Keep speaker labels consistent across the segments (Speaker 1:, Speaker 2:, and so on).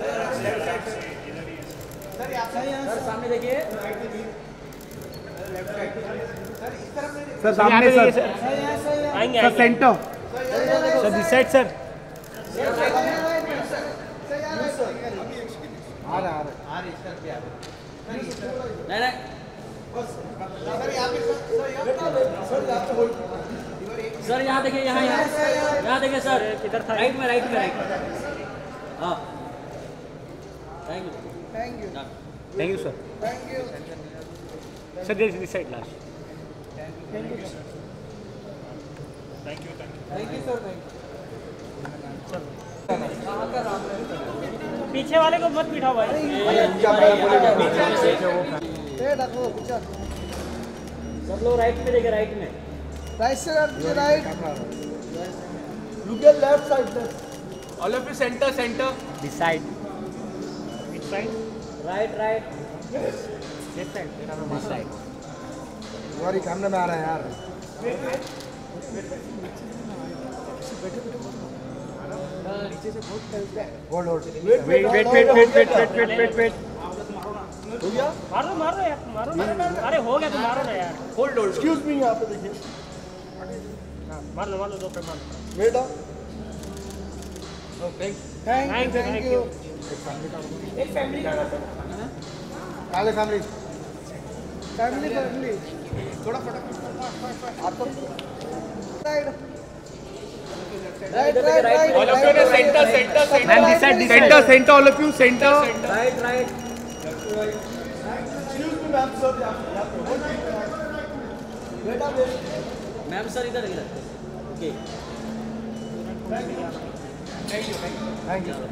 Speaker 1: sir सामने देखिए
Speaker 2: sir सामने सर
Speaker 1: आएंगे
Speaker 2: sir centre
Speaker 1: sir this side sir
Speaker 2: आ रहा
Speaker 1: नहीं सर यहाँ देखिए यहाँ देखिए सर किधर था राइट में हाँ thank you sir sir this side last thank you sir पीछे वाले को मत बिठाओ भाई सब लोग राइट में देखिए राइट में
Speaker 3: राइट से right look at left side all of you centre
Speaker 1: this side which side right left side this side
Speaker 2: sorry camera में आ रहा है यार
Speaker 3: नीचे से बहुत चलता है
Speaker 2: होल्ड
Speaker 1: wait
Speaker 3: हो गया
Speaker 1: मारो यार मारो अरे हो गया तो मारो ना यार
Speaker 3: होल्ड एक्सक्यूज मी यहाँ पे देखिए
Speaker 1: मार लो 2 पे मार
Speaker 3: वेट
Speaker 1: थैंक यू
Speaker 3: एक फैमिली का
Speaker 2: काले फैमिली
Speaker 3: थोड़ा फटाफट आप तो
Speaker 1: right
Speaker 3: all of you in center
Speaker 1: ma'am this side
Speaker 2: centre all of you centre
Speaker 1: right
Speaker 3: excuse me ma'am sir बेटा
Speaker 1: मैम सर इधर okay
Speaker 2: thank you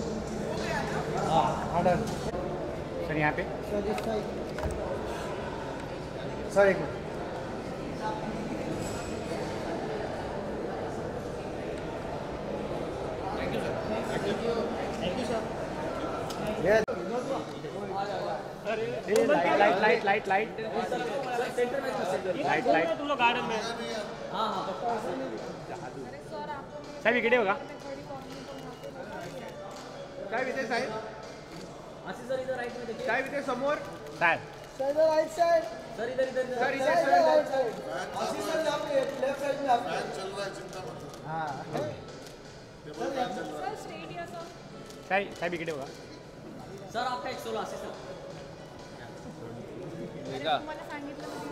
Speaker 2: order sir यहाँ पे सर एक मिनट लाइट
Speaker 1: तुम लोग गार्डन में हाँ
Speaker 2: सर विकेट होगा
Speaker 3: काय विजय साहेब
Speaker 1: आशीष सर इधर राइट में देखिए
Speaker 3: काय विजय समोर
Speaker 2: सर
Speaker 3: राइट साइड
Speaker 1: सर इधर
Speaker 3: सर इधर आशीष सर यहाँ पे लेफ्ट साइड में आप चल रहा है चिंता मत हां
Speaker 4: सर स्ट्रेट या सर
Speaker 2: सर विकेट होगा
Speaker 1: सर आपका 116 आशीष सर
Speaker 4: तुम्हाला सांगितलं